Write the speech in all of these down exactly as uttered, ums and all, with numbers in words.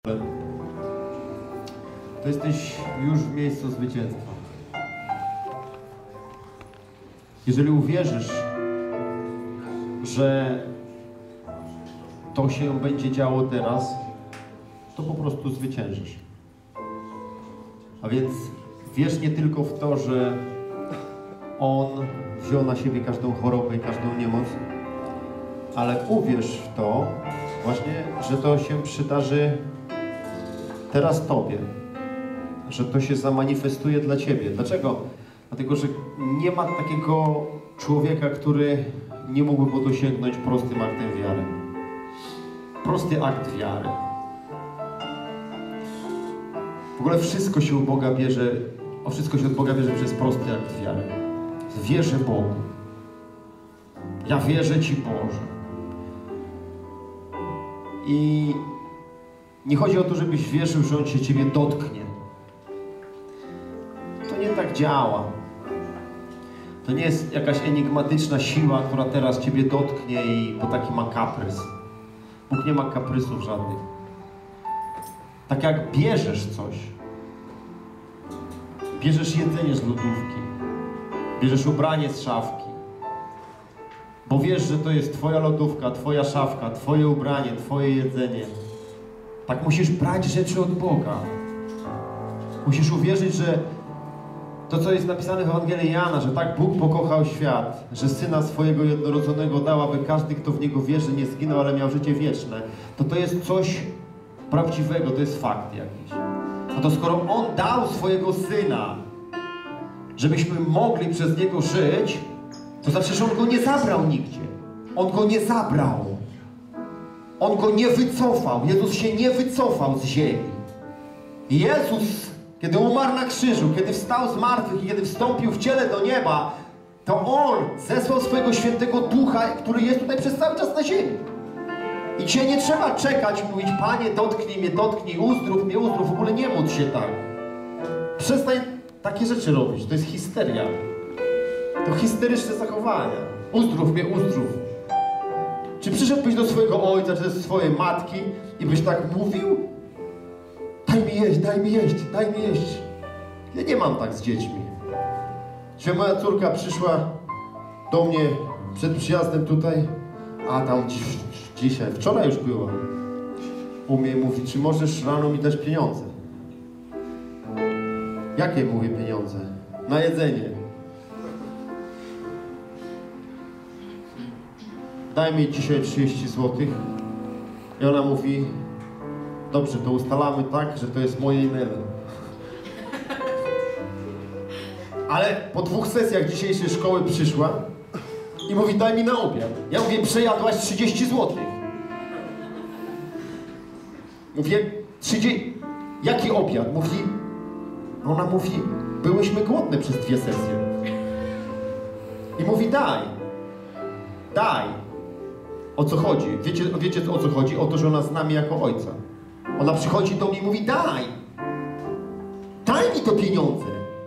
to jesteś już w miejscu zwycięstwa. Jeżeli uwierzysz, że to się będzie działo teraz, to po prostu zwyciężysz. A więc wierz nie tylko w to, że On wziął na siebie każdą chorobę i każdą niemoc, ale uwierz w to właśnie, że to się przydarzy teraz Tobie. Że to się zamanifestuje dla Ciebie. Dlaczego? Dlatego, że nie ma takiego człowieka, który nie mógłby go dosięgnąć prostym aktem wiary. Prosty akt wiary. W ogóle wszystko się u Boga bierze, o wszystko się od Boga bierze przez prosty akt wiary. Wierzę Bogu. Ja wierzę Ci, Boże. I nie chodzi o to, żebyś wierzył, że On się Ciebie dotknie. To nie tak działa. To nie jest jakaś enigmatyczna siła, która teraz Ciebie dotknie i bo taki ma kaprys. Bóg nie ma kaprysów żadnych. Tak jak bierzesz coś. Bierzesz jedzenie z lodówki. Bierzesz ubranie z szafki. Bo wiesz, że to jest Twoja lodówka, Twoja szafka, Twoje ubranie, Twoje jedzenie. Tak musisz brać rzeczy od Boga. Musisz uwierzyć, że to, co jest napisane w Ewangelii Jana, że tak Bóg pokochał świat, że Syna swojego jednorodzonego dał, aby każdy, kto w Niego wierzy, nie zginął, ale miał życie wieczne, to to jest coś prawdziwego, to jest fakt jakiś. No to skoro On dał swojego Syna, żebyśmy mogli przez Niego żyć, to znaczy, że On Go nie zabrał nigdzie. On Go nie zabrał. On Go nie wycofał. Jezus się nie wycofał z ziemi. Jezus, kiedy umarł na krzyżu, kiedy wstał z martwych i kiedy wstąpił w ciele do nieba, to On zesłał swojego Świętego Ducha, który jest tutaj przez cały czas na ziemi. I dzisiaj nie trzeba czekać i mówić: Panie, dotknij mnie, dotknij, uzdrów mnie, uzdrów. W ogóle nie módl się tak. Przestań takie rzeczy robić. To jest histeria. To histeryczne zachowania. Uzdrów mnie, uzdrów. Czy przyszedłbyś do swojego ojca, czy do swojej matki i byś tak mówił? Daj mi jeść, daj mi jeść, daj mi jeść. Ja nie mam tak z dziećmi. Dzisiaj moja córka przyszła do mnie przed przyjazdem tutaj, a tam dziś, dzisiaj, wczoraj już była. U mnie mówi: czy możesz rano mi dać pieniądze? Jakie, mówię, pieniądze? Na jedzenie. Daj mi dzisiaj trzydzieści złotych. I ona mówi: dobrze, to ustalamy tak, że to jest moje e-mail. Ale po dwóch sesjach dzisiejszej szkoły przyszła i mówi: daj mi na obiad. Ja mówię: przejadłaś trzydzieści złotych. Mówię: trzydzieści... Jaki obiad? Mówi... Ona mówi: byłyśmy głodne przez dwie sesje. I mówi: daj. Daj. O co chodzi? Wiecie, wiecie o co chodzi? O to, że ona zna mnie jako ojca. Ona przychodzi do mnie i mówi: daj. Daj mi te pieniądze.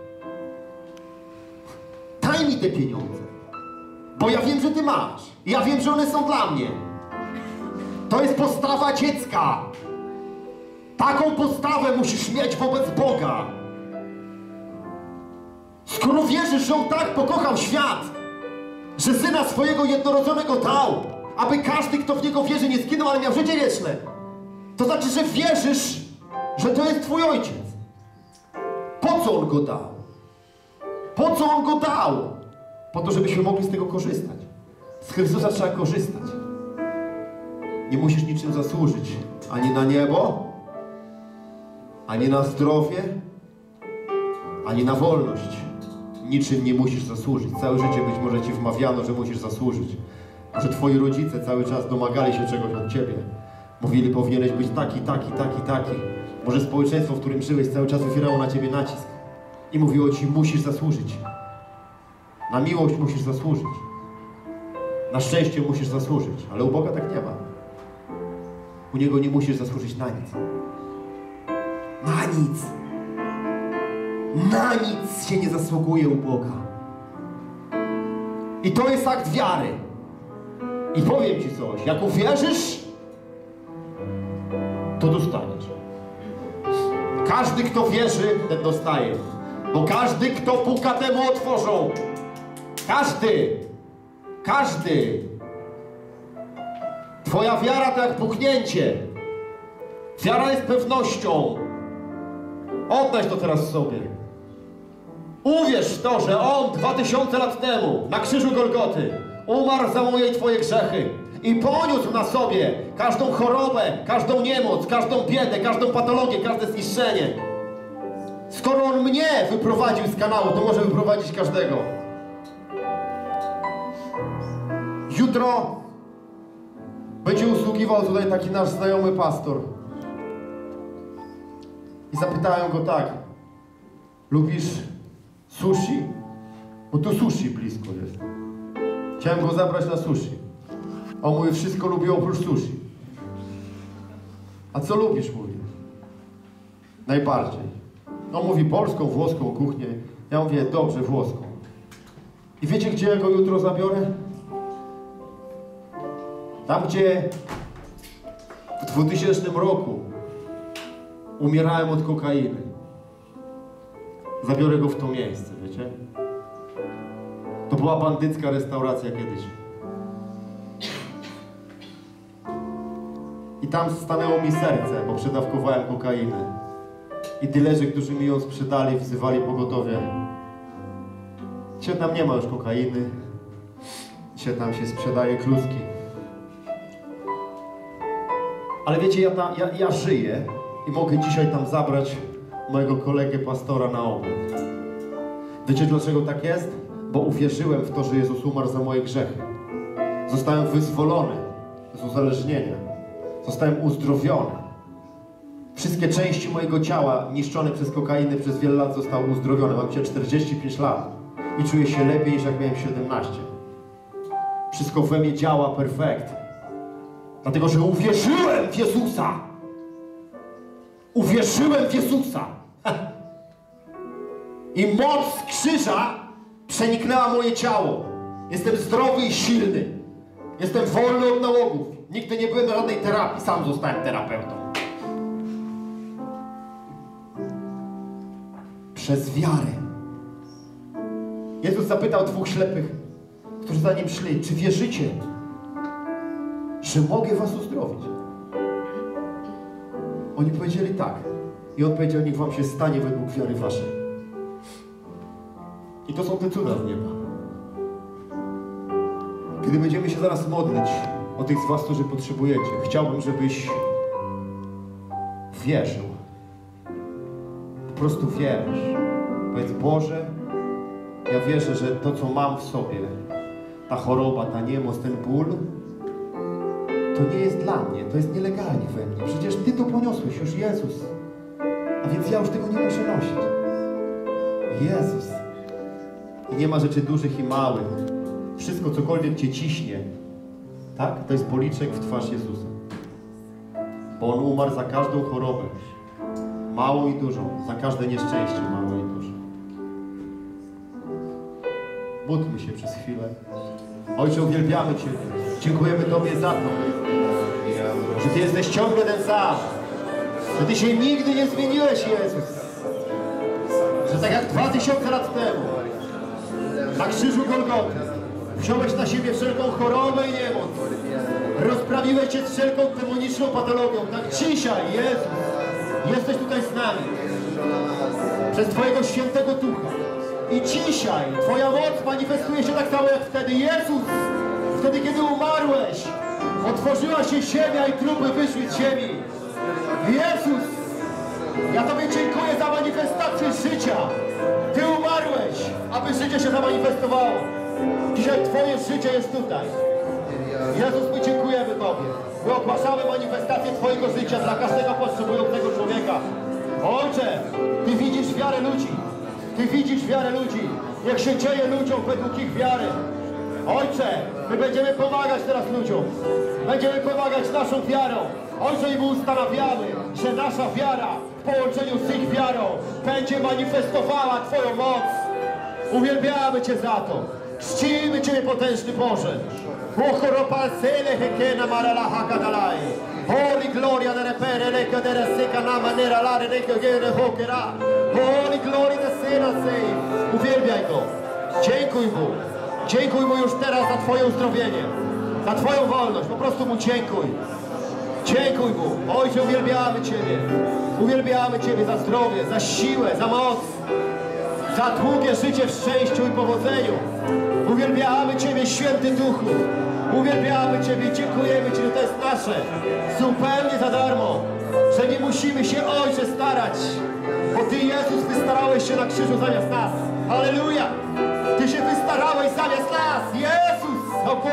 Daj mi te pieniądze. Bo ja wiem, że ty masz. Ja wiem, że one są dla mnie. To jest postawa dziecka. Taką postawę musisz mieć wobec Boga. Skoro wierzysz, że On tak pokochał świat, że Syna swojego jednorodzonego dał, aby każdy, kto w Niego wierzy, nie zginął, ale miał życie wieczne, to znaczy, że wierzysz, że to jest Twój Ojciec. Po co On Go dał? Po co On Go dał? Po to, żebyśmy mogli z tego korzystać. Z Chrystusa trzeba korzystać. Nie musisz niczym zasłużyć. Ani na niebo, ani na zdrowie, ani na wolność. Niczym nie musisz zasłużyć. Całe życie być może Ci wmawiano, że musisz zasłużyć. Że Twoi rodzice cały czas domagali się czegoś od Ciebie. Mówili: powinieneś być taki, taki, taki, taki. Może społeczeństwo, w którym żyłeś, cały czas wywierało na Ciebie nacisk. I mówiło Ci: musisz zasłużyć. Na miłość musisz zasłużyć. Na szczęście musisz zasłużyć. Ale u Boga tak nie ma. U Niego nie musisz zasłużyć na nic. Na nic. Na nic się nie zasługuje u Boga. I to jest akt wiary. I powiem Ci coś. Jak uwierzysz, to dostaniesz. Każdy, kto wierzy, ten dostaje. Bo każdy, kto puka, temu otworzą. Każdy. Każdy. Twoja wiara to jak puknięcie. Wiara jest pewnością. Oddaj to teraz sobie. Uwierz w to, że On dwa tysiące lat temu na krzyżu Golgoty umarł za moje i Twoje grzechy i poniósł na sobie każdą chorobę, każdą niemoc, każdą biedę, każdą patologię, każde zniszczenie. Skoro On mnie wyprowadził z kanału, to może wyprowadzić każdego. Jutro będzie usługiwał tutaj taki nasz znajomy pastor. I zapytałem go tak: lubisz sushi? Bo tu sushi blisko jest. Chciałem go zabrać na sushi. A on mówi: wszystko lubię oprócz sushi. A co lubisz? Mówi. Najbardziej. On mówi: polską, włoską kuchnię. Ja mówię: dobrze, włoską. I wiecie, gdzie ja go jutro zabiorę? Tam, gdzie w dwutysięcznym roku umierałem od kokainy. Zabiorę go w to miejsce, wiecie? To była bandycka restauracja kiedyś. I tam stanęło mi serce, bo przedawkowałem kokainę. I dilerzy, którzy mi ją sprzedali, wzywali pogotowie. Dzisiaj tam nie ma już kokainy. Dzisiaj tam się sprzedaje kluski. Ale wiecie, ja, ta, ja, ja żyję i mogę dzisiaj tam zabrać mojego kolegę pastora na obiad. Wiecie, dlaczego tak jest? Bo uwierzyłem w to, że Jezus umarł za moje grzechy. Zostałem wyzwolony z uzależnienia. Zostałem uzdrowiony. Wszystkie części mojego ciała niszczone przez kokainę przez wiele lat zostały uzdrowione. Mam dzisiaj czterdzieści pięć lat i czuję się lepiej, niż jak miałem siedemnaście. Wszystko we mnie działa perfekt. Dlatego, że uwierzyłem w Jezusa. Uwierzyłem w Jezusa. I moc krzyża przeniknęła moje ciało. Jestem zdrowy i silny. Jestem wolny od nałogów. Nigdy nie byłem na żadnej terapii. Sam zostałem terapeutą. Przez wiarę. Jezus zapytał dwóch ślepych, którzy za Nim szli: czy wierzycie, że mogę was uzdrowić? Oni powiedzieli tak. I On powiedział: niech wam się stanie według wiary waszej. I to są te cuda z nieba. Kiedy będziemy się zaraz modlić o tych z was, którzy potrzebujecie, chciałbym, żebyś wierzył. Po prostu wierz. Powiedz: Boże, ja wierzę, że to, co mam w sobie, ta choroba, ta niemoc, ten ból, to nie jest dla mnie, to jest nielegalnie we mnie. Przecież Ty to poniosłeś już, Jezus. A więc ja już tego nie muszę nosić. Jezus. I nie ma rzeczy dużych i małych. Wszystko, cokolwiek Cię ciśnie, tak? To jest policzek w twarz Jezusa. Bo On umarł za każdą chorobę. Małą i dużą. Za każde nieszczęście, małe i duże. Módlmy się przez chwilę. Ojcze, uwielbiamy Cię. Dziękujemy Tobie za to, że Ty jesteś ciągle ten sam. Że Ty się nigdy nie zmieniłeś, Jezus. Że tak jak dwa tysiące lat temu na krzyżu Golgoty wziąłeś na siebie wszelką chorobę i niemoc. Rozprawiłeś Cię z wszelką demoniczną patologią. Tak dzisiaj, Jezus, jesteś tutaj z nami. Przez Twojego Świętego Ducha. I dzisiaj Twoja moc manifestuje się tak samo jak wtedy. Jezus, wtedy kiedy umarłeś, otworzyła się ziemia i trupy wyszły z ziemi. Jezus, ja Tobie dziękuję za manifestację życia. Ty umarłeś, aby życie się zamanifestowało. Dzisiaj Twoje życie jest tutaj. Jezus, my dziękujemy Tobie. My ogłaszamy manifestację Twojego życia dla każdego potrzebującego człowieka. Ojcze, Ty widzisz wiarę ludzi. Ty widzisz wiarę ludzi. Niech się dzieje ludziom według ich wiary. Ojcze, my będziemy pomagać teraz ludziom. Będziemy pomagać naszą wiarą. Ojcze, i my ustanawiamy, że nasza wiara w połączeniu z ich wiarą będzie manifestowała Twoją moc. Uwielbiamy Cię za to. Czcimy Ciebie, potężny Boże. Holy gloria de repere, reka de reseka na manera la reka gere hokera. Holy glory de sena sei. Uwielbiaj Go. Dziękuj Mu. Dziękuj Mu już teraz za Twoje uzdrowienie. Za Twoją wolność. Po prostu Mu dziękuj. Dziękuj Mu. Ojcze, uwielbiamy Ciebie. Uwielbiamy Ciebie za zdrowie, za siłę, za moc. Za długie życie w szczęściu i powodzeniu. Uwielbiamy Ciebie, Święty Duchu. Uwielbiamy Ciebie, dziękujemy Ci, że to jest nasze. Zupełnie za darmo. Że nie musimy się, Ojcze, starać. Bo Ty, Jezus, wystarałeś się na krzyżu zamiast nas. Halleluja! Ty się wystarałeś zamiast nas. Jezus!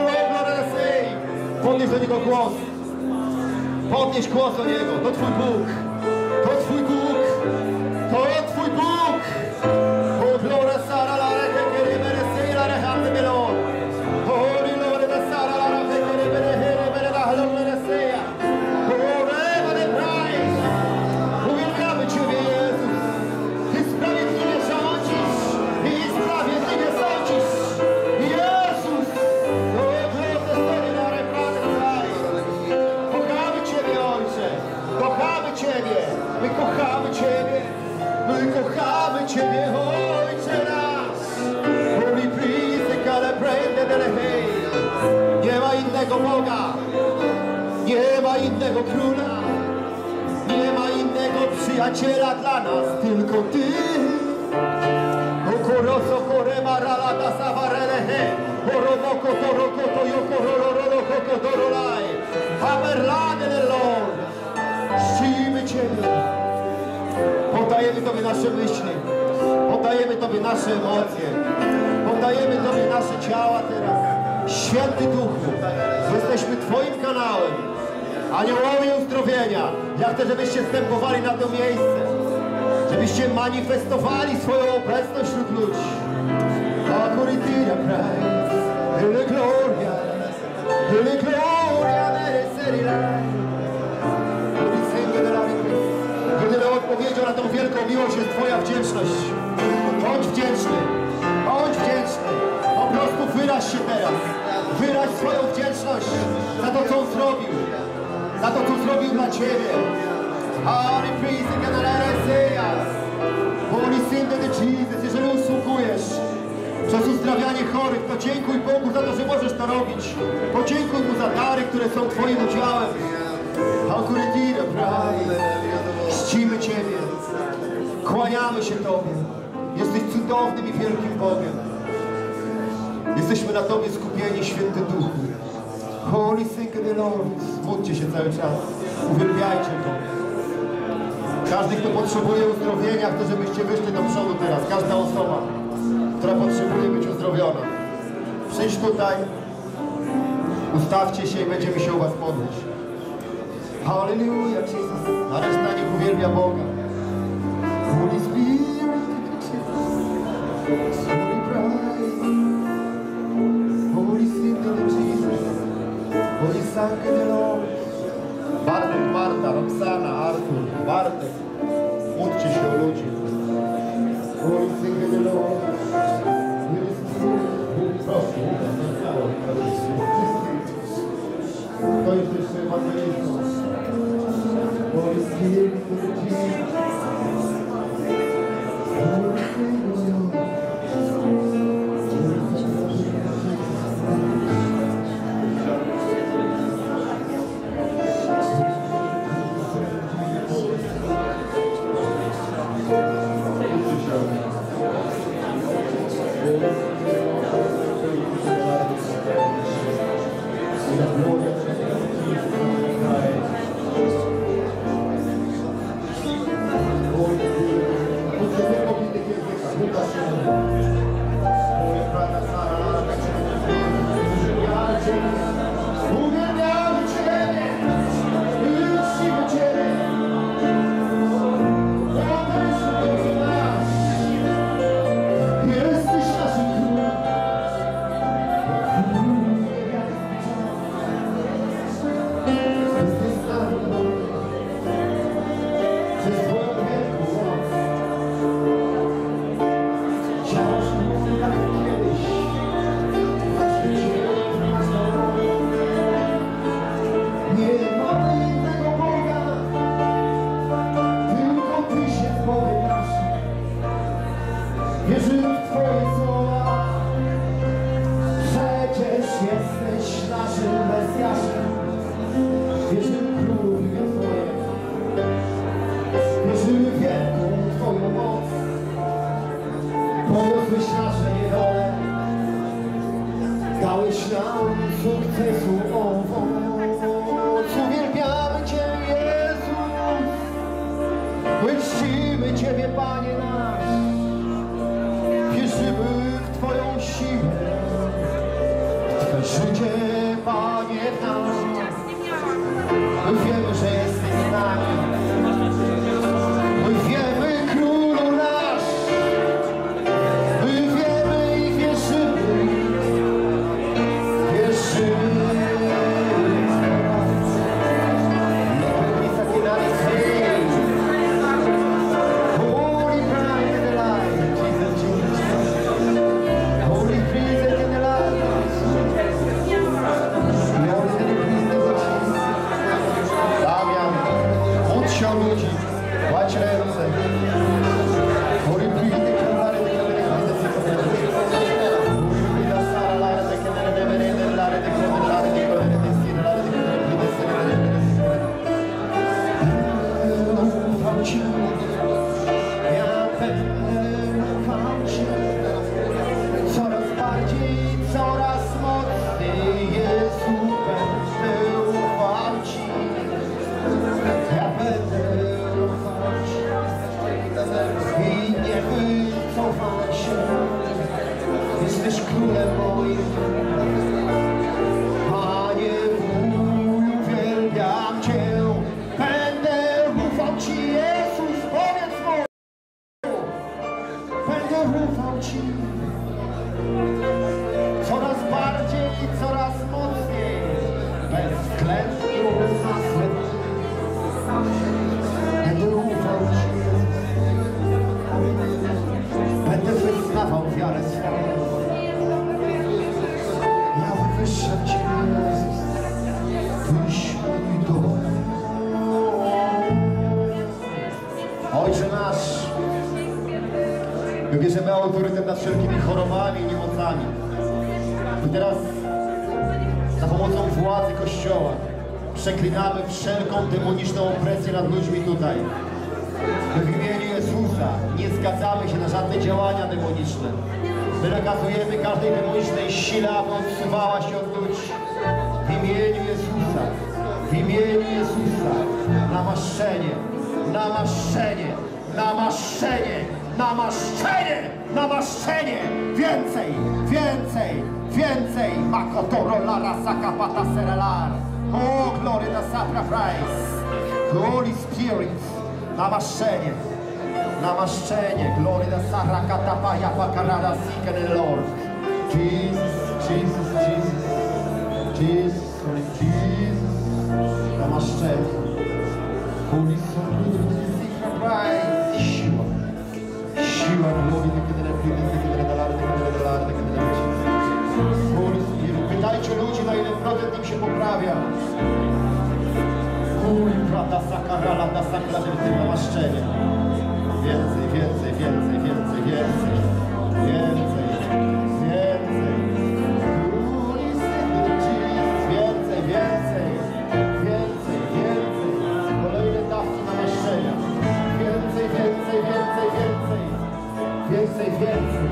Podnieś do Niego głos. Podnieś głos do Niego. To Twój Bóg. To Twój Bóg. To Twój Bóg. O gloria sara la reke kere bere sei la rehande melon. Holy Lord da sara la reke kere bere here bere da halon bere seia. Ore bere praise. Uwielbiamy Ciebie, Jezus. Ty sprawiedliwie rządzisz i sprawiedliwie sądzisz. Jezus. O gloria sara la reke sai. Kochamy Ciebie, Ojcze. Kochamy Ciebie. My kochamy Ciebie. My kochamy Ciebie, Ojcze nasz. Holy priest, celebrate the day. Nie ma innego Boga. Nie ma innego Króla. Nie ma innego przyjaciela dla nas, tylko Ty. Okoroso korema ralata savarelehe. Oromoko torokoto yokoroloroko kotorolai. Hamerlane Lord. Czcimy Ciebie. Poddajemy Tobie nasze myśli, poddajemy Tobie nasze emocje, poddajemy Tobie nasze ciała teraz. Święty Duchu, jesteśmy Twoim kanałem, aniołowie uzdrowienia. Ja chcę, żebyście wstępowali na to miejsce, żebyście manifestowali swoją obecność wśród ludzi. Akuritira praise, hele gloria, hele gloria, merecerila. Jedyną odpowiedzią na tą wielką miłość jest Twoja wdzięczność. Bądź wdzięczny. Bądź wdzięczny. Po prostu wyraź się teraz. Wyraź swoją wdzięczność za to, co On zrobił. Za to, co zrobił dla Ciebie. Holy priest, Holy Synod Jesus, jeżeli usługujesz przez uzdrawianie chorych, to dziękuj Bogu za to, że możesz to robić. Podziękuj Mu za dary, które są Twoim udziałem. Akuretira, praise. Czcimy Ciebie, kłaniamy się Tobie. Jesteś cudownym i wielkim Bogiem. Jesteśmy na Tobie skupieni, Święty Duchu. Holy Thank the Lord. Módlcie się cały czas. Uwielbiajcie Go. Każdy, kto potrzebuje uzdrowienia, chcę, żebyście wyszli do przodu teraz. Każda osoba, która potrzebuje być uzdrowiona. Przyjdź tutaj, ustawcie się i będziemy się u Was modlić. Hallelujah, Jesus. A reszta niech uwielbia Boga. Holy Spirit, Holy praise, Holy Spirit, Jesus, Holy Son of the Lord. Bartek, Marta, Roxana, Artur, Bartek, módlcie się o ludzi. Holy Spirit of the Lord. Proszę, to jest jeszcze ewangelistą. Holy Spirit of Jesus. Holy Spirit of God. Shout Wierzymy w Twoje słowa. Przecież jesteś naszym Mesjaszem. Wierzymy w Królu imię Twoje. Wierzymy w wielką Twoją moc. Poniosłeś nasze niedole. Dałeś nam sukcesu owoc. Uwielbiamy Cię, Jezus. My czcimy Ciebie, Panie nasz. Wierzymy w Twoją siłę. W Twe życie, Panie nasz. My wiemy, że jesteś z nami. My wiemy, Królu nasz. My wiemy i wierzymy. Wierzymy. Ludzi, kładź ręce. Ufam Ci, ja będę ufał Ci. Coraz bardziej, coraz mocniej, Jezu, będę ufał Ci. Ja będę ufać i nie wycofam się. Jesteś Królem moim. Panie mój, uwielbiam Cię. Będę ufał Ci, Jezus, powiedz mu. Będę ufał Ci. Coraz bardziej i coraz mocniej. Bez względu na swe. Będę ufał Ci. Będę wyznawał wiarę swoją. Ja wywyższam Cię, Jezus. Tyś mój dom. Ojcze nasz, my bierzemy autorytet nad wszelkimi chorobami i niemocami. I teraz za pomocą władzy Kościoła przeklinamy wszelką demoniczną opresję nad ludźmi tutaj. My w imieniu Jezusa nie zgadzamy się na żadne działania demoniczne. My nakazujemy każdej demonicznej sile, aby odsuwała się od ludzi. W imieniu Jezusa, w imieniu Jezusa, namaszczenie, namaszczenie, namaszczenie, namaszczenie, namaszczenie, więcej, więcej, więcej. Makotoro lara sakapata serelar. Oh, glory to sacrifice. Holy Spirit, namaszczenie, namaszczenie. Glory to sarakatapa yapakarada sikene Lord. Jesus, Jesus, Jesus, Jesus, Jesus, namaszczenie. Holy Spirit, sacrifice. Siła, siła, glory to kiedy lepiej, kiedy dalary, kiedy dalary, kiedy dalary. Holy Spirit, pytajcie ludzi, na ile procent im się poprawia. Kurwa, sakarala, da sakra, żeby tym namaszczenie. Więcej, więcej, więcej, więcej, więcej, więcej, więcej. Więcej, więcej, więcej, więcej. Kolejne dawki namaszczenia. Więcej, więcej, więcej, więcej. Więcej, więcej.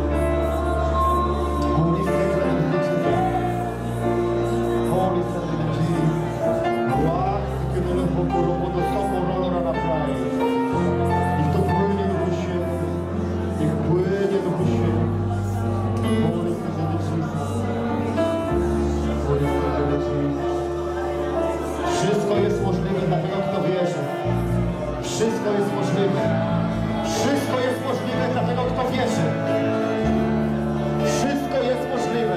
Holy Spirit, Holy Spirit, che non è un po' robo do somorolora na praia. Niech to płynie do Ciebie. Niech płynie do Ciebie. Holy Spirit, Jesus. Holy Spirit, Jesus. Wszystko jest możliwe dla tego, kto wierzy. Wszystko jest możliwe. Wszystko jest możliwe dla tego, kto wierzy. Wszystko jest możliwe.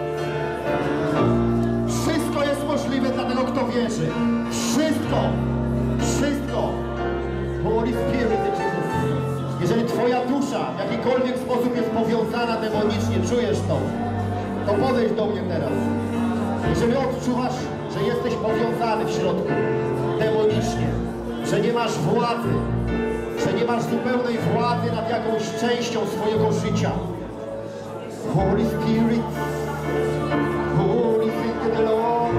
Wszystko jest możliwe dla tego, kto wierzy. Wszystko. Wszystko. Holy Spirit, Jesus. Jeżeli Twoja dusza w jakikolwiek sposób jest powiązana demonicznie, czujesz to, to podejdź do mnie teraz. Jeżeli odczuwasz, że jesteś powiązany w środku demonicznie, że nie masz władzy, że nie masz masz zupełnej władzy nad jakąś częścią swojego życia. Holy Spirit, Holy Spirit of the Lord.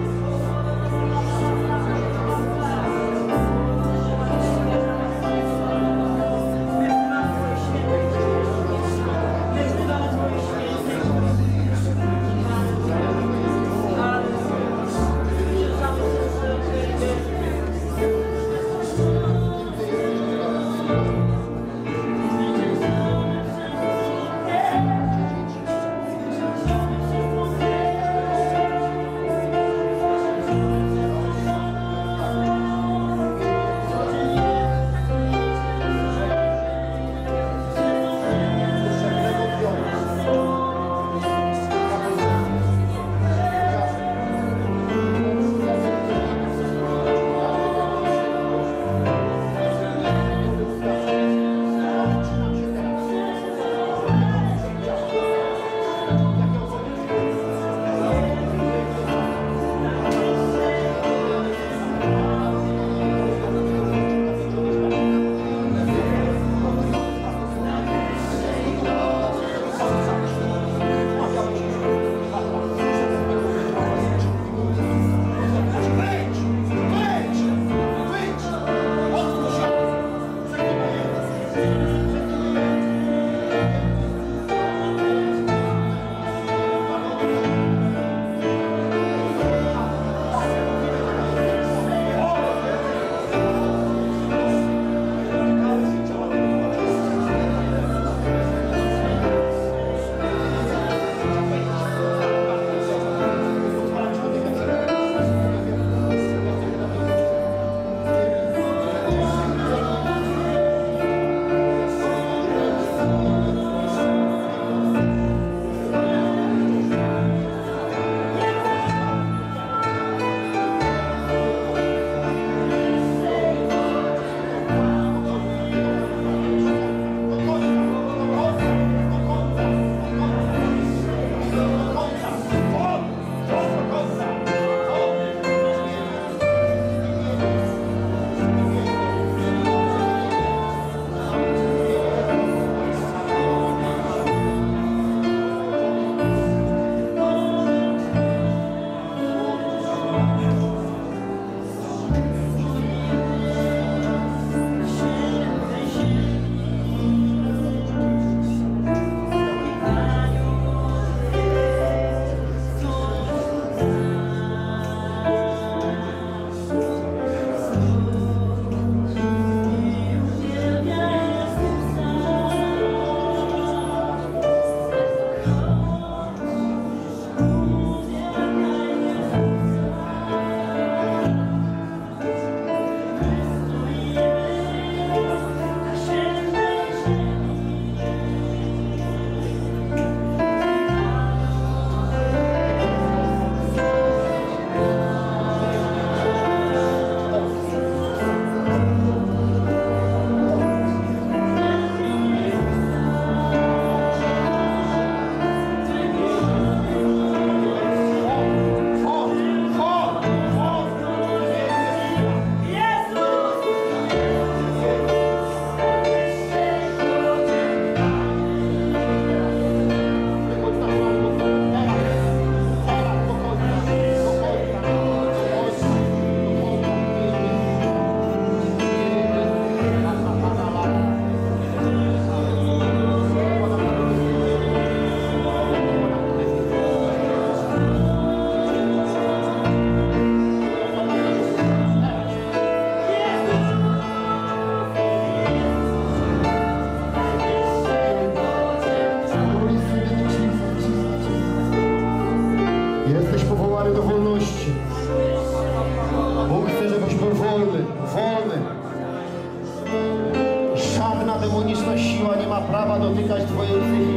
demoniczna siła nie ma prawa dotykać twojej psychiki.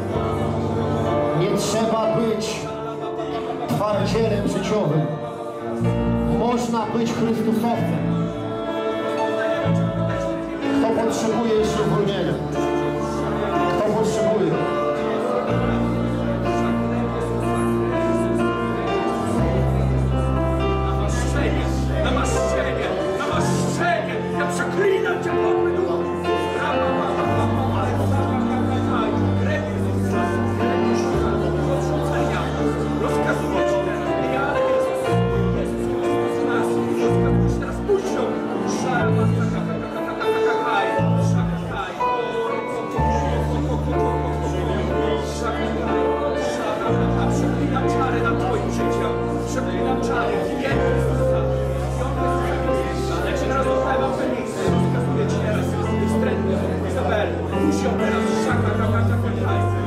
Nie trzeba być twardzielem życiowym. Można być Chrystusowcem. Kto potrzebuje jeszcze uwolnienia? Kto potrzebuje? Namaszczenie! Namaszczenie! Namaszczenie! Ja przeklinam cię, podły duch! Przeklinam czary na twoim życiu. Przeklinam czary. Jak się teraz odpływam w miejsce, rozkazuję ci teraz wstrętnie, Izabel, puść ją teraz, szaka, szaka, szaka, szaka.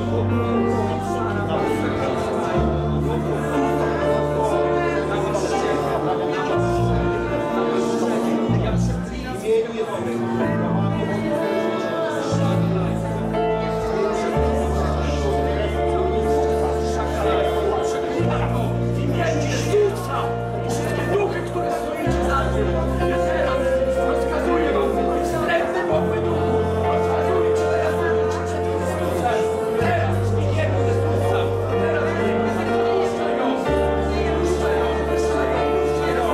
Ja przeklinam wszystkie duchy, które stoicie za tym. Ja teraz rozkazuję wam, wstrętny podły duchu. Rozkazuję ci teraz teraz nie jego Jezusa. Teraz nie jego Jezusa. Puszczę ją, puszczę ją, puszczę ją,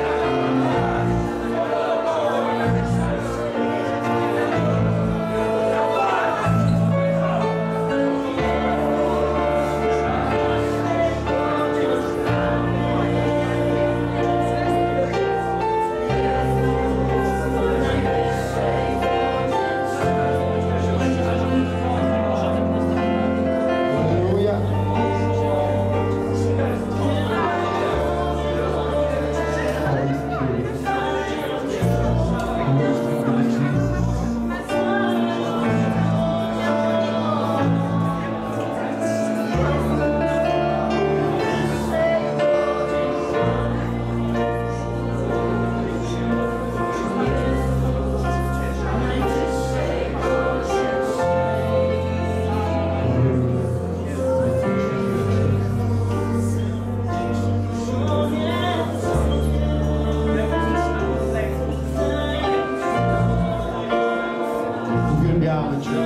Uwielbiamy Cię.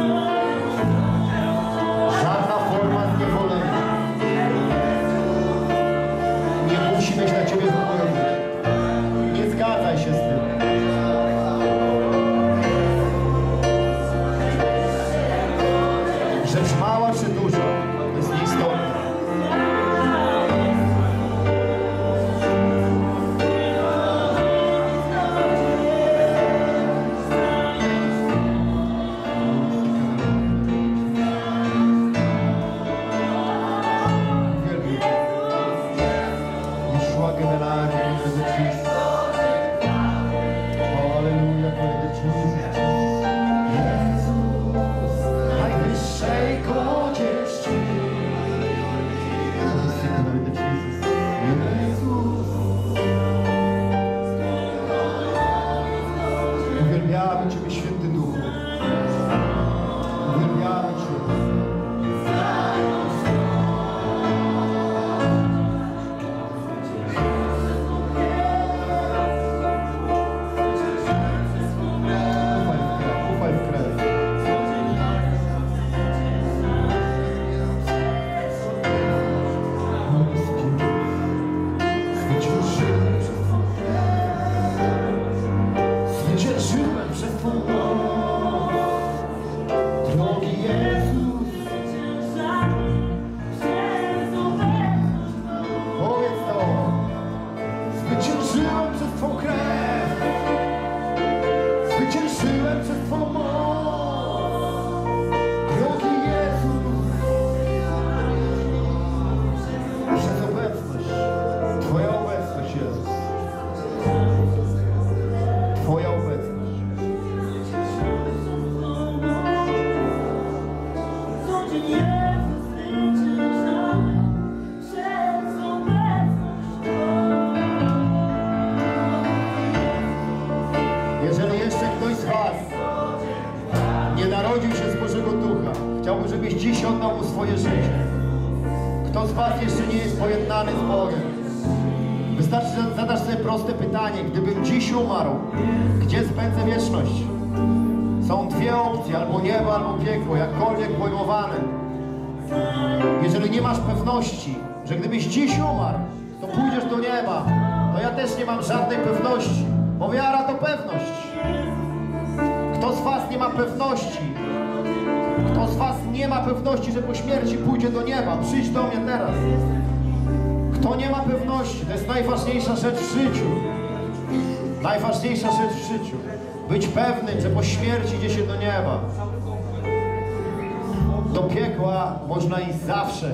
Żadna forma zniewolenia nie musi mieć na Ciebie wpływu. Nie zgadzaj się z tym. Rzecz mała czy duża, to jest nieistotne. Uwielbiamy Ciebie, Święty Duchu. Uwielbiamy Cię. Ufaj w krew, ufaj w krew. Zwyciężyłem przez Twą moc, drogi Jezus. Powiedz to. Zwyciężyłem przez Twą krew, zwyciężyłem przez Twą moc, drogi Jezus. Przez obecność, Twoja obecność, Jezus. Twoja obecność. Jeżeli jeszcze ktoś z Was nie narodził się z Bożego Ducha, chciałbym, żebyś dziś oddał mu swoje życie. Kto z Was jeszcze nie jest pojednany z Bogiem? Wystarczy, że zadasz sobie proste pytanie. Gdybym dziś umarł, gdzie spędzę wieczność? Są dwie opcje, albo niebo, albo piekło, jakkolwiek pojmowane. Jeżeli nie masz pewności, że gdybyś dziś umarł, to pójdziesz do nieba, to ja też nie mam żadnej pewności, bo wiara to pewność. Kto z Was nie ma pewności? Kto z Was nie ma pewności, że po śmierci pójdzie do nieba? Przyjdź do mnie teraz. Kto nie ma pewności? To jest najważniejsza rzecz w życiu. Najważniejsza rzecz w życiu. Być pewnym, że po śmierci idzie się do nieba. Do piekła można iść zawsze.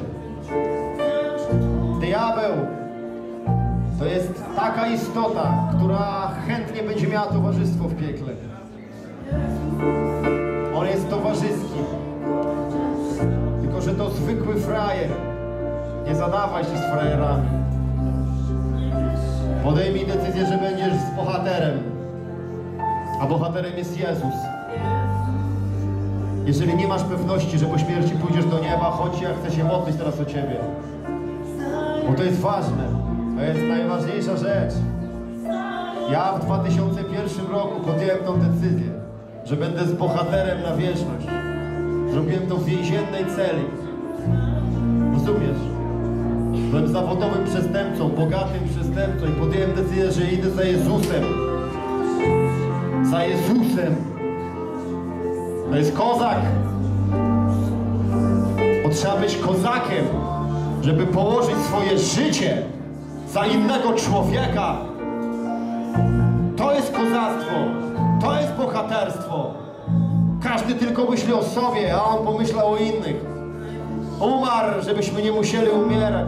Diabeł to jest taka istota, która chętnie będzie miała towarzystwo w piekle. On jest towarzyski. Tylko że to zwykły frajer. Nie zadawaj się z frajerami. Podejmij decyzję, że będziesz z bohaterem. A bohaterem jest Jezus. Jeżeli nie masz pewności, że po śmierci pójdziesz do nieba, chodź, ja chcę się modlić teraz o ciebie. Bo to jest ważne. To jest najważniejsza rzecz. Ja w dwa tysiące pierwszym roku podjąłem tą decyzję, że będę z bohaterem na wieczność. Zrobiłem to w więziennej celi. Rozumiesz? Byłem zawodowym przestępcą, bogatym przestępcą i podjąłem decyzję, że idę za Jezusem. Za Jezusem. To jest kozak. Bo trzeba być kozakiem, żeby położyć swoje życie za innego człowieka. To jest kozactwo. To jest bohaterstwo. Każdy tylko myśli o sobie, a on pomyślał o innych. Umarł, żebyśmy nie musieli umierać.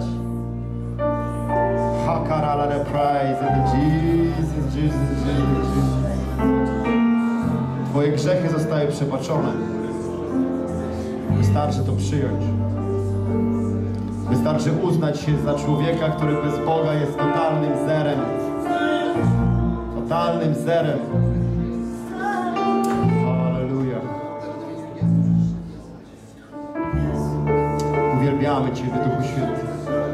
Hakarala praise Jesus, Jesus, Jesus. Twoje grzechy zostały przebaczone. Wystarczy to przyjąć. Wystarczy uznać się za człowieka, który bez Boga jest totalnym zerem. Totalnym zerem. Halleluja. Uwielbiamy Ciebie, Duchu Święty.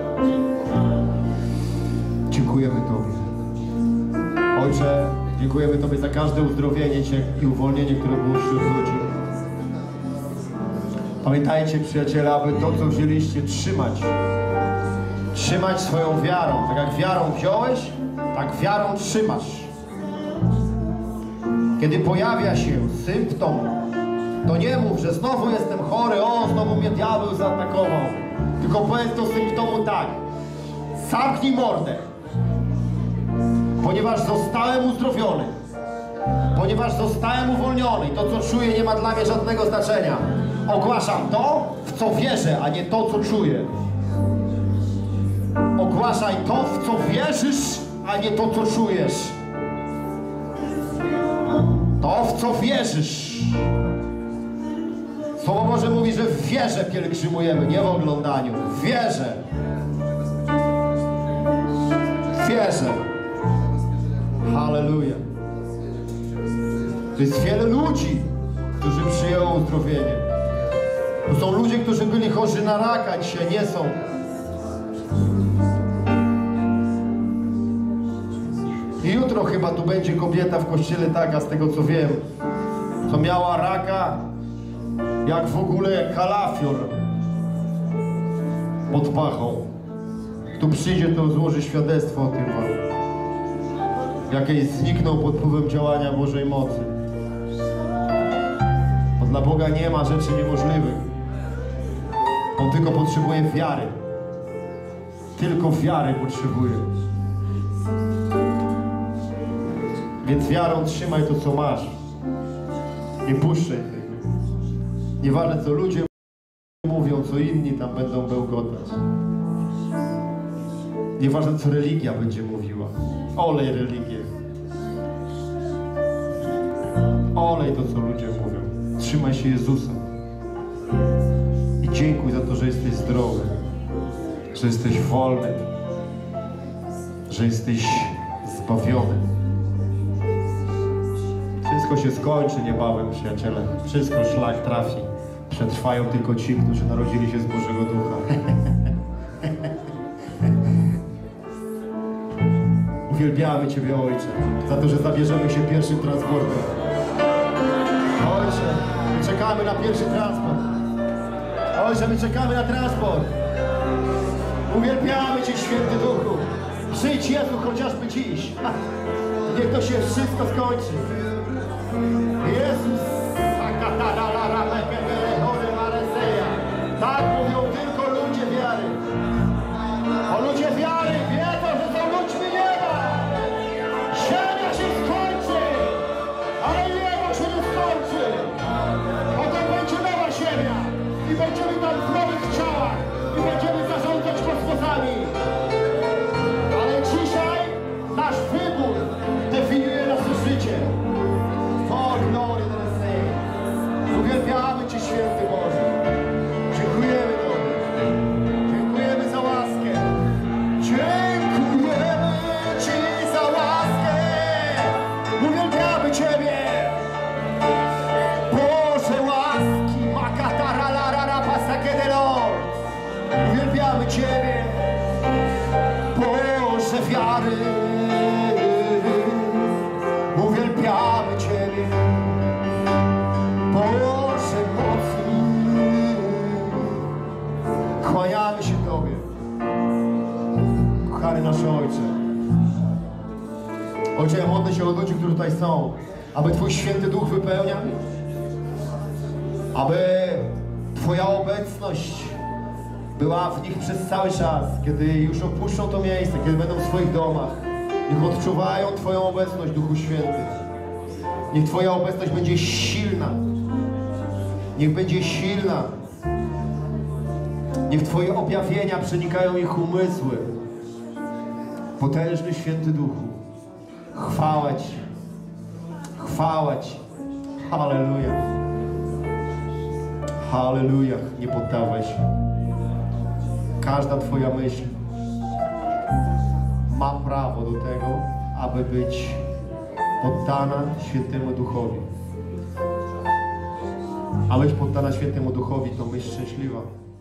Dziękujemy Tobie. Ojcze, dziękujemy Tobie za każde uzdrowienie Cię i uwolnienie, które było wśród ludzi. Pamiętajcie, przyjaciele, aby to, co wzięliście, trzymać. Trzymać swoją wiarą. Tak jak wiarą wziąłeś, tak wiarą trzymasz. Kiedy pojawia się symptom, to nie mów, że znowu jestem chory, o, znowu mnie diabeł zaatakował. Tylko powiedz do symptomu tak. Zamknij mordę. Ponieważ zostałem uzdrowiony. Ponieważ zostałem uwolniony. I to, co czuję, nie ma dla mnie żadnego znaczenia. Ogłaszam to, w co wierzę, a nie to, co czuję. Ogłaszaj to, w co wierzysz, a nie to, co czujesz. To, w co wierzysz. Słowo Boże mówi, że w wierze pielgrzymujemy, nie w oglądaniu. W wierze. W wierze. Halleluja. To jest wiele ludzi, którzy przyjęło uzdrowienie. To są ludzie, którzy byli chorzy na raka, dzisiaj nie są. I jutro chyba tu będzie kobieta w kościele taka, z tego co wiem, co miała raka, jak w ogóle kalafior pod pachą. Kto przyjdzie, to złoży świadectwo o tym wam. Jakieś zniknął pod wpływem działania Bożej mocy. Bo dla Boga nie ma rzeczy niemożliwych. On tylko potrzebuje wiary. Tylko wiary potrzebuje. Więc wiarą trzymaj to, co masz. Nie puszczaj tego. Nieważne, co ludzie mówią, co inni tam będą bełkotać. Nieważne, co religia będzie mówiła. Olej religię. Olej to, co ludzie mówią. Trzymaj się Jezusa. I dziękuj za to, że jesteś zdrowy. Że jesteś wolny. Że jesteś zbawiony. Wszystko się skończy niebawem, przyjaciele. Wszystko szlak trafi. Przetrwają tylko ci, którzy narodzili się z Bożego Ducha. Uwielbiamy Ciebie, Ojcze, za to, że zabierzemy się pierwszym transportem. Ojcze, my czekamy na pierwszy transport. Ojcze, my czekamy na transport. Uwielbiamy Cię, Święty Duchu. Przyjdź, Jezu, chociażby dziś. Niech to się wszystko skończy. Jezus. Tak mówią tylko ludzie wiary. O ludzie wiary wiedzą, że są ludźmi nieba. Ziemia się skończy, ale Ojcze, ja modlę się o ludzi, którzy tutaj są, aby Twój Święty Duch wypełniał, aby Twoja obecność była w nich przez cały czas, kiedy już opuszczą to miejsce, kiedy będą w swoich domach. Niech odczuwają Twoją obecność, Duchu Święty. Niech Twoja obecność będzie silna. Niech będzie silna. Niech Twoje objawienia przenikają ich umysły. Potężny Święty Duchu, chwała Ci. Chwała Ci. Halleluja. Halleluja. Nie poddawaj się. Każda Twoja myśl ma prawo do tego, aby być poddana Świętemu Duchowi. A myśl poddana Świętemu Duchowi to myśl szczęśliwa.